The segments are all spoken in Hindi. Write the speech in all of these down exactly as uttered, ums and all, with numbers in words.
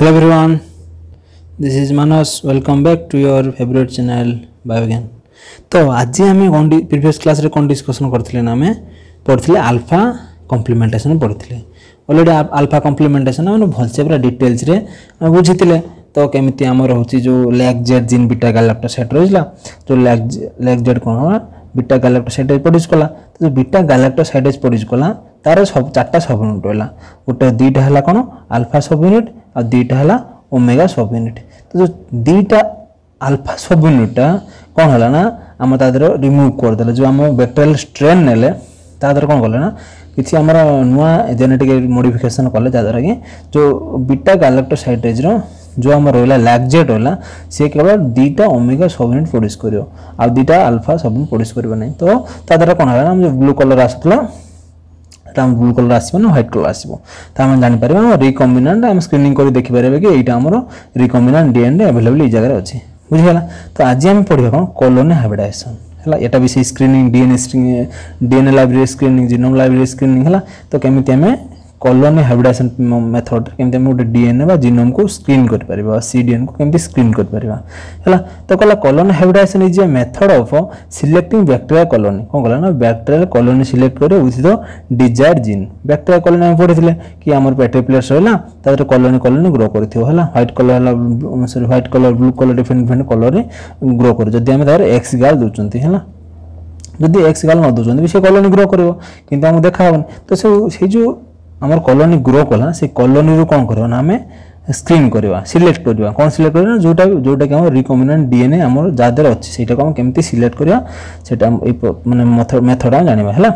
Hello everyone, this is Manas. Welcome back to your favorite channel Biogen. तो आज आम प्रीवियस क्लास रे कौन डिस्कसन करथिले ना आम पढ़थिले अल्फा कॉम्प्लीमेंटेशन पढ़थिले ऑलरेडी अल्फा कॉम्प्लीमेंटेशन माने भलसे पूरा डिटेल्स रे बुझितिले तो केमिति हमर होची जो lac Z gene beta galactosidase रहिला जो लैग लैग जेड कोन बीटा गैलेक्टोसाइड प्रोड्यूस कला तो जो बीटा गैलेक्टोसाइड प्रोड्यूस कला तार सब चारटा सब यूनिट होला गोटे दुईटा हला कोन अल्फा सब यूनिट और दुईटा हला ओमेगा सब यूनिट तो जो दुईटा अल्फा सब यूनिटा कौन है ना आम तादर रिमूव करदे जो आम बैक्टेरियल स्ट्रेन नेले तादर कौन कले ना किसी आमर नुआ जेनेटिक मॉडिफिकेशन कले जद्वारा कि जो बीटा गैलेक्टोसाइडेज रो जो आम रहा लैक्जेट रहा सी केवल दुईटा ओमेगा सब यूनिट प्रोड्यूस करियो आ दुईटा अल्फा सब यूनिट प्रोड्यूस करबा नहीं तो तादर कौन है ना जो ब्लू कलर आसला ब्लू कलर आसो ना व्हाइट कलर आसो तो आम जापर रिकम्बिनाट आम स्क्रीनिंग कर देखिपारे कि यहाँ आम रिकम्बिनाट डीएनए अवेलेबल ये जगह अच्छे बुझीगला तो आज आम पढ़ा कौन कॉलोनी हाइब्रिडाइजेशन है यहाँ भी से screening DNA DNA library screening genome library screening है तो केमिति आम कॉलोनी हाइब्रिडाइजेशन मेथड केमिति आम गोटे डीएनए बा जीनोम को स्क्रीन कर परिबा सीडीएन को केमिति स्क्रीन कर परिबा है तो कहला colony hybridization is a method of selecting bacteria colony कौन कहला ना बैक्टीरियल कॉलोनी सिलेक्ट करे with the desired gene bacteria colony हम पढ़िथिले कि हमर पेट्रिप्लेट्स रहला तादर कॉलोनी कॉलोनी ग्रो करथियो हला व्हाइट कलर हला sorry white colour blue colour different different colour रे ग्रो कर जदी हम तार एक्स गाल दोचंती हला जदी एक्स गाल न दोचंती से कॉलोनी ग्रो करबो किंतु हम देखा हबन तो से जो आमर कॉलोनी ग्रो कला से कॉलोनी रू कौन करवा ना आम स्क्रीन करवा सिलेक्ट करवा कौन सिलेक्ट करवा जोटा जोटा कि हमर रिकम्बिनेंट डीएनए हमर जादर अछि सेटा को हम केमती सिलेक्ट करवा सेटा माने मेथड मेथड हम जानिबा हला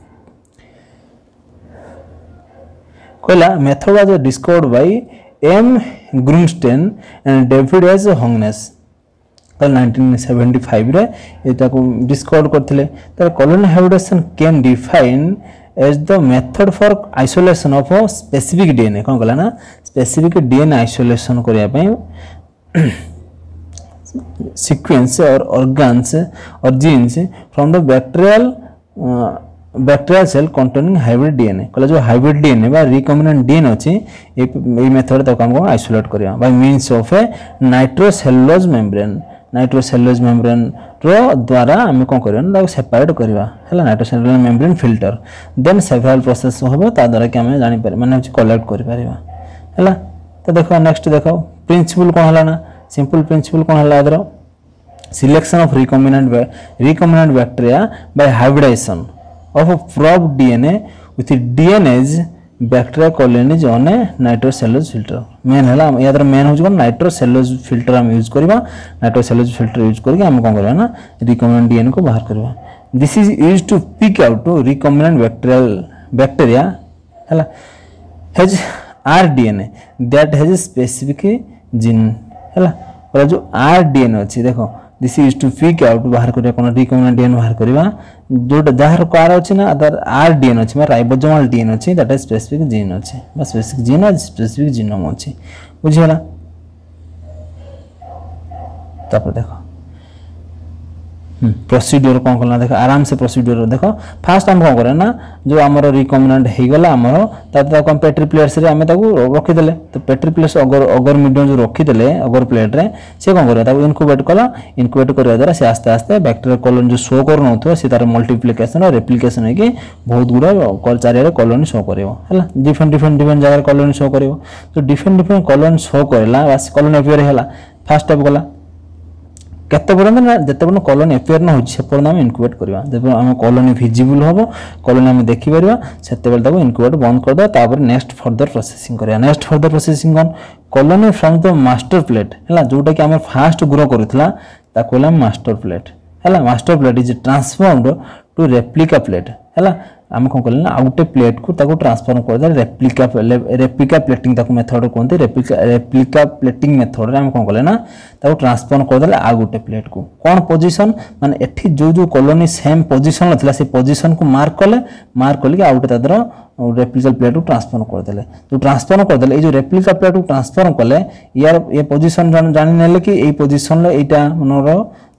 कहला method was discovered by M Grunstein and David S Hogness तो नाइंटीन सेवेंटी फाइव रे एटा को डिस्कवर करथिले त colony hybridization can define as the method for isolation of a specific D N A कौन कहला ना specific D N A isolation करिया पे sequence और organs और genes from the bacterial uh, bacterial cell containing hybrid D N A कहला जो hybrid D N A बा recombinant D N A अछि ए मेथड तो काम को isolate करिया by means of a nitrocellulose membrane nitrocellulose membrane रो द्वारा आम कौन करवा सेपरेट करवा है nitrocellulose membrane filter then several process हम ता द्वारा कि आम जापर माने कलेक्ट कर है तो देखो नेक्स्ट देखो प्रिंसिपल कौन है ना सिंपल प्रिंसिपल कौन है यार selection of recombinant recombinant bacteria by hybridization of probe DNA with DNAs bacteria colonies on a nitrocellulose filter main है यार मेन हो नाइट्रोसेलुलोज फिल्टर हम यूज करवा नाइट्रोसेलुलोज फिल्टर यूज करके हम कौन करवा ना रिकम्बिनेंट डीएनए को बाहर करवा this is used to pick out to recombinant bacterial bacteria है has rDNA that has specific gene है जो आरडीएनए अच्छी देखो this is to pick out बाहर करिया कोन रिकम्बिनेंट डीएनए बाहर करवा जोटा जहार कार अछि ना अदर आरडीएनए अछि राइबोसोमल डीएनए अछि दैट इज स्पेसिफिक जीन अछि बस स्पेसिफिक जीन और स्पेसिफिक जीनोम अछि बुझियला तापर देखो प्रोसीड्यूर कौन करना देखो आराम से प्रोसीड्यूर देखो फास्ट हम कौन करें ना जो आमर रिकम्बिनेंट हो गला आमर तापर हम पेट्री प्लेट्स रे आमे ताको रखी देले तो पेट्री प्लेट्स अगर अगर मीडियम जो रखी देले अगर प्लेट रे से कौन करे ताको इनक्यूबेट कला इनक्यूबेट करवा द्वारा से आस्ते आस्ते बैक्टीरियल कॉलोनी जो शो कर नथो से तार मल्टीप्लिकेशन और रेप्लिकेशन है कि बहुत गुडा कल चारिया कॉलोनी शो करिवो हैला डिफरेंट डिफरेंट डिफरेंट जगह कॉलोनी शो करिवो तो डिफरेंट डिफरेंट कॉलोनी शो करला बस कॉलोनी अपियर हैला फर्स्ट स्टेप गला केते पर्यंत ना जते पर्यंत कॉलोनी अपियर ना हो से पर्यंत हम इनक्यूबेट करबा जब हम कॉलोनी विजिबल होबो कॉलोनी हम देखि परबा सेते बेल ताको इनक्यूबेट बंद कर दो तापर नेक्स्ट फर्दर प्रोसेसिंग करया नेक्स्ट फर्दर प्रोसेसिंग कोन colony from the master plate हैला जोटा कि हम फास्ट ग्रो करथला ताको हम मास्टर प्लेट हैला master plate is transformed to replica plate हैला आम कौन करें ना आउटे प्लेट को ताको ट्रांसफॉर्म कर दे रेप्लिका रेप्लिका प्लेटिंग ताको मेथड कहते रेप्लिका रेप्लिका प्लेटिंग मेथड रे हम कौन कले ना ताको ट्रांसफॉर्म कर दे आ गोटे प्लेट को कौन पोजीशन माने एठी जो जो कॉलोनी सेम पोजीशन नथिला से पोजीशन को मार्क कले मार्क कले आउटे तादर रेप्लिका प्लेट को ट्रांसफॉर्म कर देले तो ट्रांसफॉर्म कर देले ए जो रेप्लिका प्लेट को ट्रांसफॉर्म कले यार ये पोजीशन जानि नेले कि ए पोजीशन ले एटा मनरो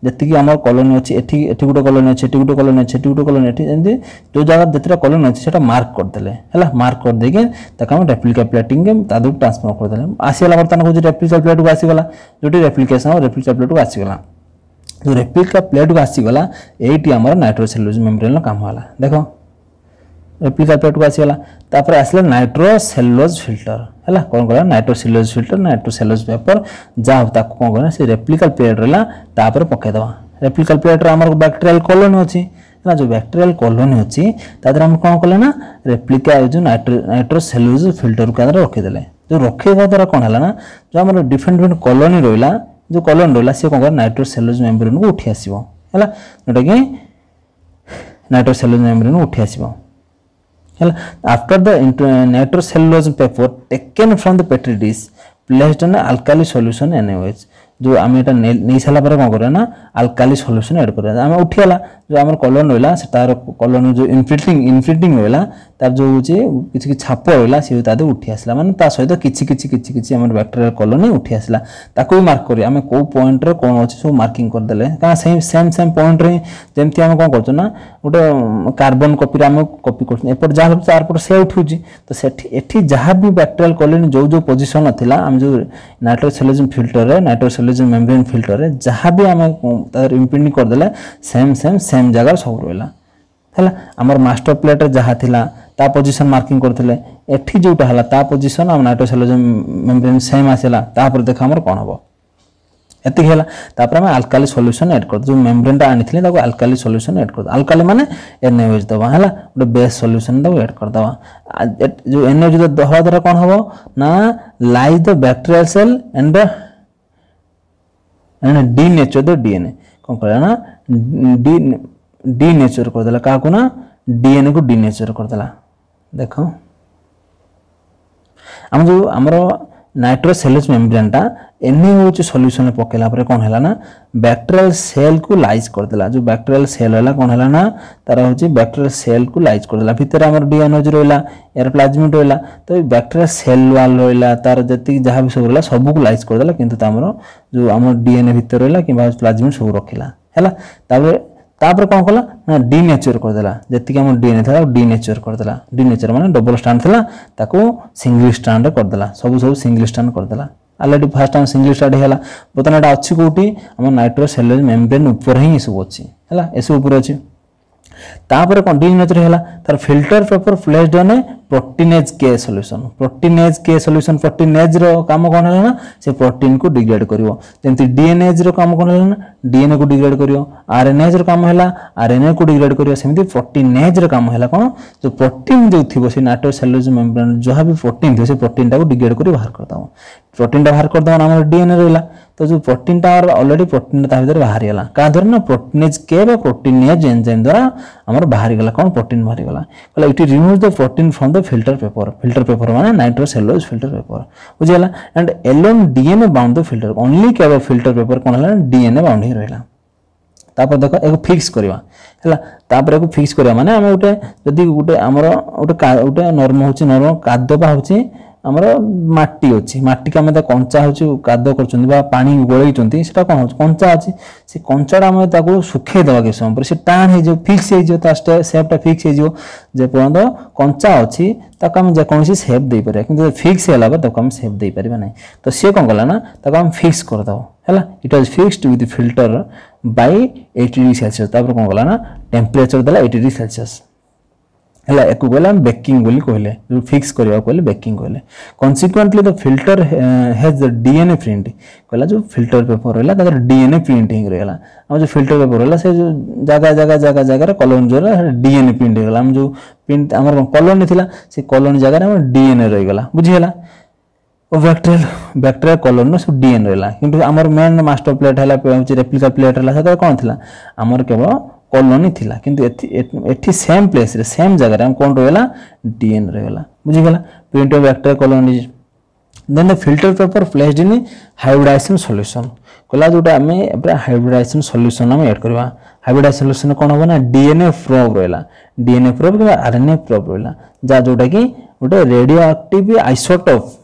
जति आम कॉलोनी अच्छी एठी एठी गोटे कॉलोनी अच्छी एठी गोटे कॉलोनी अच्छी एठी गोटे कॉलोनी एठी एमती जो जगह जितटा कॉलोनी अच्छी सेटा मार्क करदेले हैला मार्क कर देके ताका हम रेप्लिका प्लेटिंग के तादु ट्रांसफर करदेले आसीला बर्तन को रेप्लिका प्लेट को आसीगला जोटी रेप्लिकेशन रेप्लिका प्लेट को आसीगला जो रेप्लिका प्लेट को आसीगला एटी हमर नाइट्रोसेलुलोज मेम्ब्रेन काम होला देखो रेप्लिका प्लेट को आसीगला तापर आसला नाइट्रोसेलुलोज फिल्टर हैला कोन करा नाइट्रोसेलुलोज फिल्टर नाइट्रोसेलुलोज पेपर जा ताको कोन करा से रेप्लिका प्लेट रहला तापर पके दवा रेप्लिका प्लेट रे हमर बैक्टीरियल कॉलोनी अछि ना जो बैक्टीरियल कॉलोनी अछि तादर हम कोन कले ना रेप्लिका जो नाइट्रो नाइट्रोसेलुलोज फिल्टर के अंदर रखि देले जो रखेबा द्वारा कोन हला ना जो हमर डिफरेंट डिफरेंट कॉलोनी रहला जो कॉलोनी रहला से कोन करा नाइट्रोसेलुलोज मेम्ब्रेन को उठी आसीबो हैला जोटा कि नाइट्रोसेलुलोज मेम्ब्रेन उठी आसीबो after the nitrocellulose paper taken from the petri dish placed in alkali solution N A O H जो आम एटा नहीं सारा पर कौन करें ना अल्काली सॉल्यूशन ऐड करें आम उठीगला जो आम कॉलोन रहा से तार कॉलोन जो इनफिल्टिंग इनफिल्टिंग रहा तार जो होचे किछि कि छाप रहा सी तादे उठी आसला माने ता सहित किछि किछि किछि किछि हमर बैक्टीरियल कॉलोनी उठी आसला ताको भी मार्क करी आम को पॉइंट रे कोन अछि सब मार्किंग कर देले का सेम सेम सेम पॉइंट रे जेमति हम कोन करछ ना गोटे कार्बन कॉपी रे हम कॉपी करछ एपर जा चार पट से उठुची तो सेठी एठी जहां भी बैक्टीरियल कॉलोनी जो जो पोजीशन थिला हम जो नाइट्रोसेलुलोज फिल्टर रे नाइट्रोसेलुलोज मेम्ब्रेन फिल्टर रे जहां भी हम तार इम्प्रिंटिंग कर देले सेम सेम सेम जगह सब रहला हैला हमर मास्टर प्लेट रे जहां थिला ता पोजीशन मार्किंग करथिले एठी जोटा हला ता पोजीशन हम नाइट्रोसेलुलोज मेम्ब्रेन सेम आसेला ता पर देखा हमर कोन हबो एति हेला ता पर हम अल्काली सॉल्यूशन ऐड कर जो मेम्ब्रेन ता आनिथिले ताको अल्काली सॉल्यूशन ऐड कर अल्काली माने एन ए ओ एच दवा हैला ओटे बेस सॉल्यूशन दवा ऐड कर दवा जो एन ए ओ एच दवा द्वारा कोन हबो ना lyse the bacterial cell and the and denature the DNA कोन कहला ना डी डी नेचर कर देला काको ना डीएनए को डी नेचर कर देला देखो हम जो हमरो नाइट्रोसेलुलोज मेम्ब्रेन टा एनएओएच सॉल्यूशन में पकेला पर कोन हैला ना बैक्टीरियल सेल को लाइज कर देला जो बैक्टीरियल सेल हैला कोन हैला ना तारा होची बैक्टीरियल सेल को लाइज कर देला भीतर हमर डीएनए जो रहला एयर प्लाज्मिड रहला तो बैक्टीरियल सेल वाल रहला तार जति जहां भी सब रहला सब को लाइज कर देला किंतु हमरो जो हमर डीएनए भीतर रहला कि प्लाज्मिड सब रखिला हैला तापर तापर कोन कला ना डी नेचर कर देला जति कि हम डीएनए था डी नेचर कर देला डी नेचर माने डबल स्ट्रैंड थिला ताको सिंगल स्ट्रैंड कर देला सब सब सिंगल स्ट्रैंड कर देला already first time single strand हैला बतनाटा अछि कोठी हम नाइट्रोसेलुलोज मेम्ब्रेन ऊपर ही सब अछि हैला एसे ऊपर अछि तापर कोन डी नेचर हैला तार filter paper placed on proteinase K solution proteinase K solution proteinase रो काम कोन हैला ना से प्रोटीन को डिग्रेड करिवो जेंति डीएनएज रो काम कोन हैला ना डीएनए को डिग्रेड करिवो आरएनएज रो काम हैला आरएनए को डिग्रेड करिवो सेमति प्रोटीनेज रो काम हैला कोन जो प्रोटीन जो थिबो से नाइट्रोसेलुलोज मेम्ब्रेन जहां भी प्रोटीन थियो से प्रोटीन टा को डिग्रेड करि बाहर कर दो प्रोटीन टा बाहर कर दो हमर डीएनए रहला तो जो प्रोटीन टा ऑलरेडी प्रोटीन ता भीतर बाहर गेला का धर ना प्रोटीनेज के बा प्रोटीनेज एंजाइम द्वारा हमर बाहर गेला कोन प्रोटीन बाहर गेला कहला it remove the protein from the filter paper filter paper माने नाइट्रोसेलुलोज फिल्टर पेपर बुझिला and alone DNA bound the filter only के फिल्टर पेपर कोन हला डीएनए बाउंड ही रहला तापर देखो एको फिक्स करबा हला तापर एको फिक्स करबा माने हम उटे जदी उटे हमर उटे उटे नॉर्मल होची नॉर्मल कादबा होची हमर माटी अछि माटी के हम त कंचा होची कादो करचुंदी बा पानी गोळैचुंदी सेटा कोन होची कंचा अछि से कंचाडा हम ताको सुखे दवा के समय पर से टान हे जो फिक्स हे जो ता शेपटा फिक्स हे जो जे पर्यंत कंचा अछि ताको हम जे कोनसी शेप दे पारे किंतु फिक्स हैला बा ताको हम शेप दे पारिबा नै तो से कोन गला ना ताको हम फिक्स कर दो हैला it was fixed with filter by eighty degree Celsius तापर कोन गला ना टेंपरेचर दला eighty डिग्री सेल्सियस हैला एको गला बेकिंग बोली कहले जो फिक्स करबा कहले बेकिंग कहले consequently the filter has the DNA print कहला जो फिल्टर पेपर रहला तार डीएनए प्रिंटिंग रहला हम जो फिल्टर पेपर रहला से जो जगह जगह जगह जगह रे कॉलोन जो डीएनए प्रिंट रहला हम जो प्रिंट हमर कॉलोन थिला से कॉलोन जगह रे हम डीएनए रह गेला बुझियला ओ बैक्टीरियल बैक्टीरियल कॉलोन न सब डीएनए रहला किंतु हमर मेन मास्टर प्लेट हैला रेप्लिका प्लेट रहला सेटा कोन थिला हमर केवल कॉलोनी थिला किंतु एथि एथि सेम प्लेस रे सेम जगह रे हम कोन रहला डीएनए रहला बुझि गेला print of bacterial colony then the filter paper placed in hybridization solution कहला जोटा हमें एबरा हाइब्रिडाइजेशन सॉल्यूशन हम ऐड करबा हाइब्रिडाइजेशन सॉल्यूशन कोन होबा ना डीएनए प्रोब रहला डीएनए प्रोब के आरएनए प्रोब रहला जा जोटा कि गोटे रेडियो एक्टिव आइसोटोप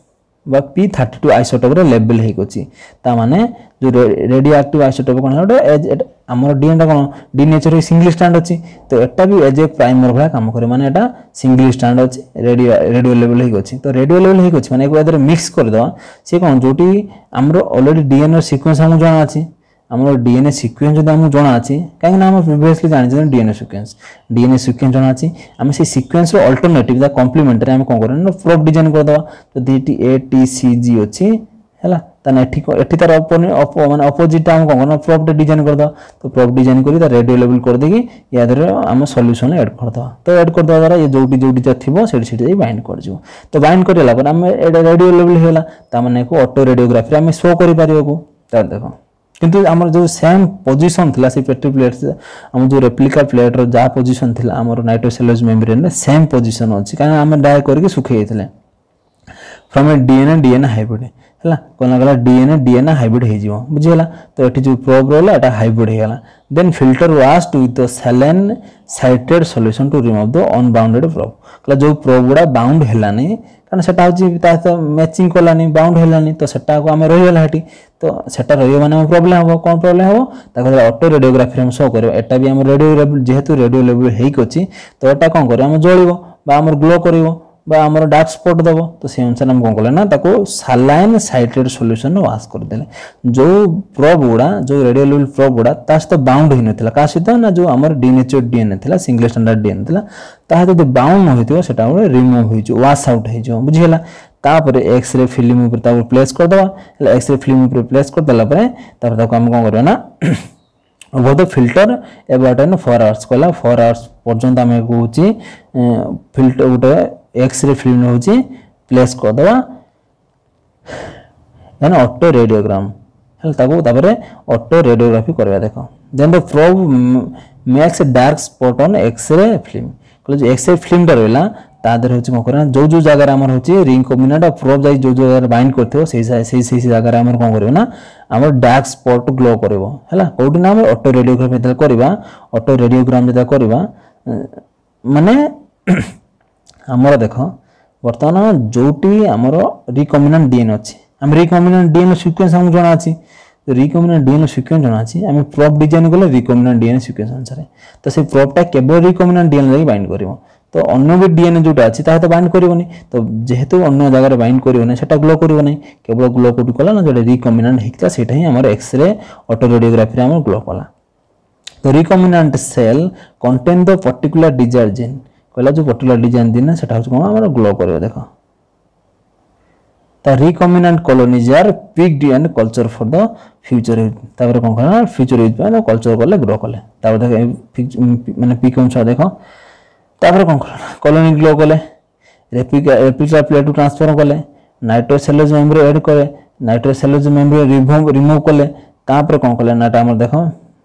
बा पी थर्टी टू आइसोटोप रे लेबल हेक अछि ता माने जो रेडियो एक्टिव आइसोटोप कोन होटे एज हमर डीएनए कोन डी नेचर सिंगल स्ट्रैंड अछि तो एटा भी एज ए प्राइमर भला काम करे माने एटा सिंगल स्ट्रैंड अछि रेडियो रेडियो लेवल हेक अछि तो रेडियो लेवल हेक अछि माने एक बार मिक्स कर दवा से कोन जोटी हमरो ऑलरेडी डीएनए सीक्वेंस हम जाना अछि हमरो डीएनए सीक्वेंस जदि हम जाना अछि काहे ना हम प्रीवियसली जानि जे डीएनए सीक्वेंस डीएनए सीक्वेंस जाना अछि हम से सीक्वेंस रो अल्टरनेटिव दा कॉम्प्लीमेंटरी हम कोन करन प्रोब डिजाइन कर दवा तो डीटी ए टी सी जी अछि हैला तने एठी एठी तार अपोजिट माने अपोजिट हम कोन करन प्रोब डिजाइन कर दवा तो प्रोब डिजाइन करी ता रेडियो लेवल कर देगी या दरे हम सॉल्यूशन ऐड कर दवा तो ऐड कर दवा द्वारा ये जोटी जोटी जा थिबो सेठी सेठी बाइंड कर जो तो बाइंड करला पर हम एडा रेडियो लेवल हेला ता माने को ऑटो रेडियोग्राफी हम शो करि पारिबो को ता देखो किंतु हमर जो सेम पोजीशन थिला से पेट्री प्लेट हम जो रेप्लिका प्लेट रो जा पोजीशन थिला हमर नाइट्रोसेलुलोज मेम्ब्रेन रे सेम पोजीशन अछि काहे हम डाय करके सुखे जेतले from a DNA DNA hybrid हैला कोन गला डीएनए डीएनए हाइब्रिड हे जिवो बुझियला तो एठी जो प्रोब रोला एटा हाइब्रिड हेला then filter washed with the saline citrate solution to remove the unbounded probe कला जो प्रोब गुडा बाउंड हेलानी कारण सेटा होची ता तो मैचिंग कोलानी बाउंड हेलानी तो सेटा को हम रहि गेला हेटी तो सेटा रहियो माने प्रॉब्लम हो कोन प्रॉब्लम हो ताको ऑटो रेडियोग्राफी हम शो करियो एटा भी हम रेडियो लेवल जेहेतु रेडियो लेवल हेक अछि तो एटा कोन करियो हम जळिबो बा हमर ग्लो करियो बा हमर डार्क स्पॉट दबो तो से अनुसार हम कोन करले ना ताको सलाइन साइटेड सॉल्यूशन वाश कर देले जो प्रोब गुडा जो रेडियो लेवल प्रोब गुडा तास तो बाउंड हि नथिला का सित ना जो हमर डीनेचर डीएनए थिला सिंगल स्टैंडर्ड डीएनए थिला ता तो बाउंड होइतो सेटा रिमूव होई जो वाश आउट हे जो बुझियला तापर एक्स-रे फिल्म ऊपर ता प्लेस कर दवा एक्स-रे फिल्म ऊपर प्लेस कर देला परे तापर ताको हम कोन करबा ना वो तो filter about an four hours कोला फोर आवर्स पर्यंत हम कहूची फिल्टर उटे एक्स-रे फिल्म होची प्लेस कर दवा देन ऑटो रेडियोग्राम हल ताको तापर ऑटो रेडियोग्राफी करबा देखो then the probe makes dark spot on X-ray film कहले जो एक्स-रे फिल्म डरला तादर होची को करना जो जो जगह हमर होची रिंग कॉम्बिनेट ऑफ प्रोब जाई जो जो जगह बाइंड करथियो सेही सेही सेही जगह हमर कोन करबो ना हमर डार्क स्पॉट ग्लो करबो हैला कोठी ना हम ऑटो रेडियोग्राफी दे करबा ऑटो रेडियोग्राम जे करबा माने हमर देखो वर्तमान जोटी हमर रिकॉम्बिनेंट डीएनए अछि हम रिकॉम्बिनेंट डीएनए सीक्वेंस हम जाना अछि रिकॉम्बिनेंट डीएनए सीक्वेंस जाना अछि हम प्रोब डिजाइन करले रिकॉम्बिनेंट डीएनए सीक्वेंस अनुसार तो से प्रोबटा केवल रिकॉम्बिनेंट डीएनए बाइंड करबो तो अन्य भी डीएनए जोटा अछि ता तो बाइंड करबोनी तो जेहेतु अन्य जगह रे बाइंड करबोनी सेटा ग्लो करबोनी केवल ग्लो कोटी कला ना जेटा रिकॉम्बिनेंट हिकता सेटा ही हमर एक्स-रे ऑटो रेडियोग्राफी रे हमर ग्लो कला तो recombinant cell contain the particular desire gene कहला जो पर्टिकुलर डिजाइन दिन सेटा हो कोन हमर ग्लो करबो देखो ता recombinant colonies are picked and culture for the future तापर कोन करना फ्यूचर यूज पे कल्चर करले ग्रो करले तापर देखो माने पिक अनुसार देखो तापर कोन कॉलोनी ग्लो कले रेप्लिका रेप्लिका प्लेट ट्रांसफर कले नाइट्रोसेलुलोज मेम्ब्रेन ऐड करे नाइट्रोसेलुलोज मेम्ब्रेन रिमूव रिमूव कले तापर कोन कले नाटा हमर देखो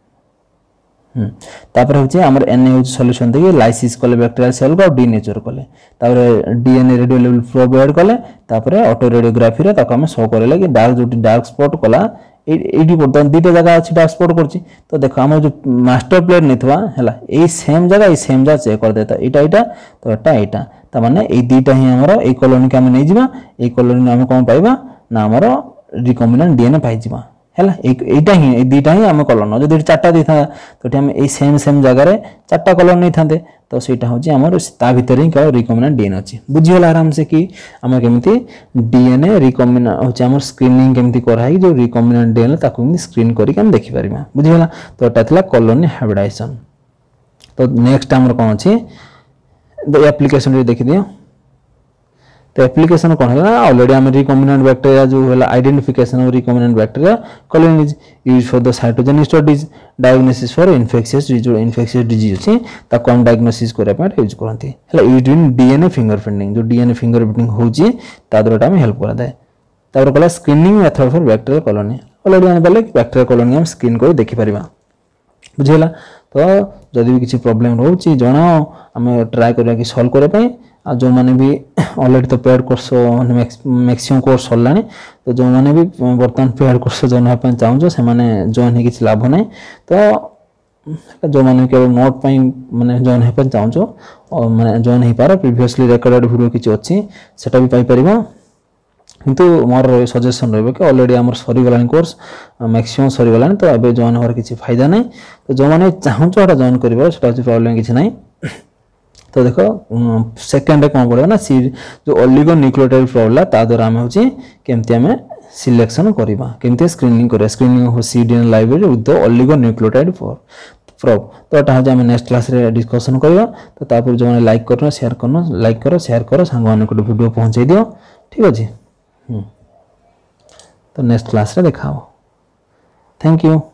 हम तापर होची हमर एनए सॉल्यूशन देके लाइसिस कले बैक्टीरियल सेल को डीनेचर कले तापर डीएनए रेडियो लेवल प्रोब ऐड कले तापर ऑटो रेडियोग्राफी रे ताको हम शो करले कि डार्क जोटी डार्क स्पॉट कला एडी बर्तन दीटा जगह अछि डार्क स्पॉट करछि तो देखो हम जो मास्टर प्लेट नेथवा हैला ए सेम जगह ए सेम जगह चेक कर देता एटा एटा तो एटा एटा त माने ए दीटा ही हमरो ए कॉलोनी के हम नै जिबा ए कॉलोनी हम कोन पाइबा ना हमरो रिकॉम्बिनेंट डीएनए पाइ जिबा हैला एक एटा ही ए दीटा ही हम कॉलोन जो चारटा देथा तो हम ए सेम सेम जगह रे चारटा कॉलोन नै थांते तो सेटा होची हमर ता भीतर ही का रिकॉम्बिनेंट डीएनए अछि बुझियला आराम से कि हम केमिति डीएनए रिकॉम्बिनेंट होची हमर स्क्रीनिंग केमिति कराई जो रिकॉम्बिनेंट डीएनए ताकू हम स्क्रीन करी हम देखि परिमा बुझियला तो एटा थला कॉलोनी हाइब्रिडाइजेशन तो नेक्स्ट हमर कोन अछि द एप्लीकेशन रे देखि दियो तो एप्लीकेशन कोन है ऑलरेडी हम रिकॉम्बिनेंट बैक्टीरिया जो होला identification of recombinant bacteria colonies use for the cytogenic studies diagnosis for infectious disease infectious disease अछि ताको हम डायग्नोसिस करे पर यूज करंती हला यूज इन डीएनए फिंगरप्रिंटिंग जो डीएनए फिंगरप्रिंटिंग होची ता द्वारा हम हेल्प करा दे तापर कला screening method for bacterial colony already हम बोले बैक्टीरियल कॉलोनी हम स्क्रीन कर देखि परिबा बुझियला तो जदि भी किसी प्रॉब्लम रहउची जणाओ हम ट्राई करबा कि सॉल्व करे पई आ जो माने भी ऑलरेडी तो पेड कोर्स माने मैक्सिमम कोर्स होलानी तो जो माने भी वर्तमान पेड कोर्स जॉइन होपन चाहू से माने जॉइन हे किछ लाभ नै तो जो माने के नोट पई माने जॉइन होपन चाहू और माने जॉइन हे पारा प्रीवियसली रिकॉर्डेड वीडियो किछ अछि सेटा भी पाई परिबा किंतु मोर सजेशन रही कि ऑलरेडी आम सरीगला कोर्स मैक्सिमम सरीगला तो ये जॉइन होवार किसी फायदा नहीं तो जो मैंने चाहूँ जॉइन कर प्रॉब्लम किसी ना तो देख सेकेंड कौन पड़ेगा ना सी जो ऑलिगो न्यूक्लियोटाइड प्रॉब्लम ता द्वारा आम हूँ केमती आम सिलेक्शन करवा केमती स्क्रीनिंग करा screening of cDNA library with the oligonucleotide probe तो यहाँ हूँ आम नेक्स्ट क्लास रे डिस्कसन करवा तो तापर जो मैंने लाइक करना शेयर करना लाइक कर शेयर कर सांग मैंने वीडियो पहुँचे दियो ठीक अच्छे तो नेक्स्ट क्लास रे देखा थैंक यू।